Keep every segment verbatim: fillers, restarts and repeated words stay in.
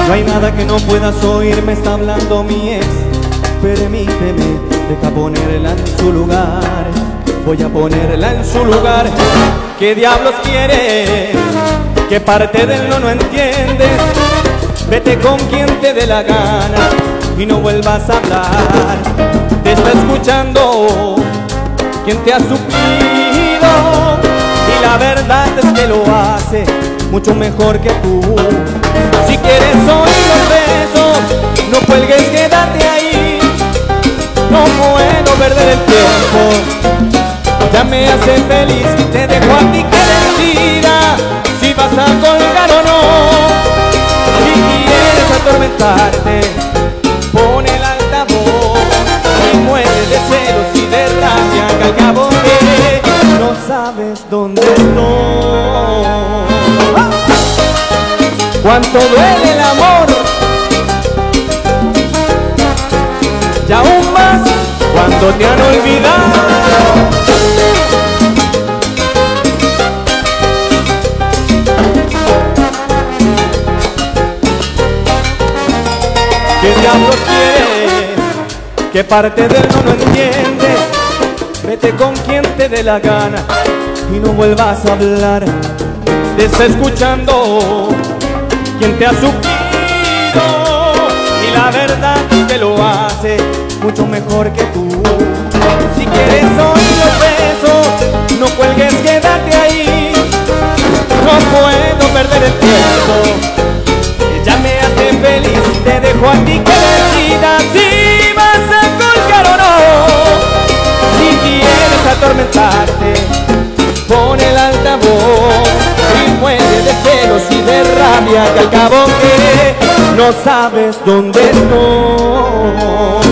No hay nada que no puedas oír, me está hablando mi ex. Permíteme, deja ponerla en su lugar. Voy a ponerla en su lugar. ¿Qué diablos quiere? ¿Qué parte de él no, no entiendes? Vete con quien te dé la gana y no vuelvas a hablar. Te está escuchando quien te ha suplido, y la verdad es que lo hace mucho mejor que tú. Si quieres oír los besos, no cuelgues, quédate ahí. No puedo perder el tiempo, ya me hace feliz. Te dejo a ti que decida si vas a colgar o no. Si quieres atormentarte, pon el altavoz y muere de celos y de rabia, que al cabo que no sabes dónde estoy. ¡Ah! Cuánto duele el amor, y aún más cuando te han olvidado. ¿Qué diablos quieres? ¿Qué parte de él no lo entiendes? Vete con quien te dé la gana y no vuelvas a hablar. Te está escuchando quien te ha suplido, y la verdad es que lo hace mucho mejor que tú. Si quieres oír los besos, no cuelgues, quédate ahí. No puedo perder el tiempo, ella me hace feliz. Te dejo a ti que decidas si vas a colgar o no. Si quieres atormentarte, pon el altavoz y muere de celos y de rabia, que al cabo que no sabes dónde estoy.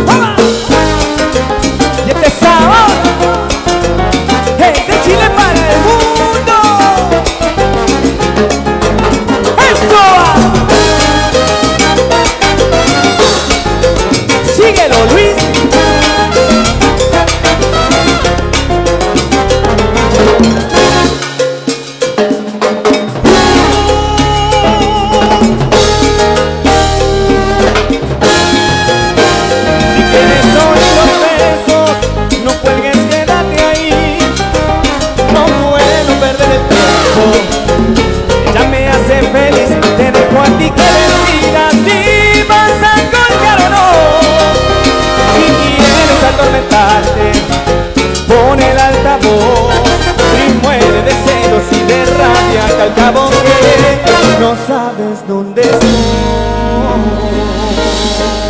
Y este sabor, hey, de Chile para el mundo. ¡Esto va! Síguelo, Luis. Pon el altavoz y muere de celos y de rabia, que al cabo que no sabes dónde estoy.